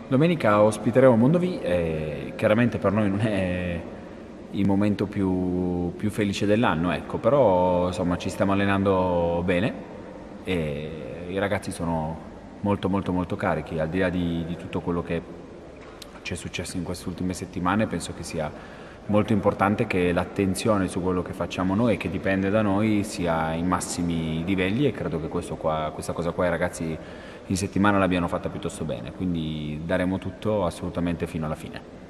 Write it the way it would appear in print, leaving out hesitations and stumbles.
Domenica ospiteremo Mondovì e chiaramente per noi non è il momento più felice dell'anno, ecco, però insomma ci stiamo allenando bene e i ragazzi sono molto molto molto carichi, al di là di tutto quello che ci è successo in queste ultime settimane, penso che sia molto importante che l'attenzione su quello che facciamo noi e che dipende da noi sia ai massimi livelli e credo che questa cosa qua i ragazzi in settimana l'abbiano fatta piuttosto bene, quindi daremo tutto assolutamente fino alla fine.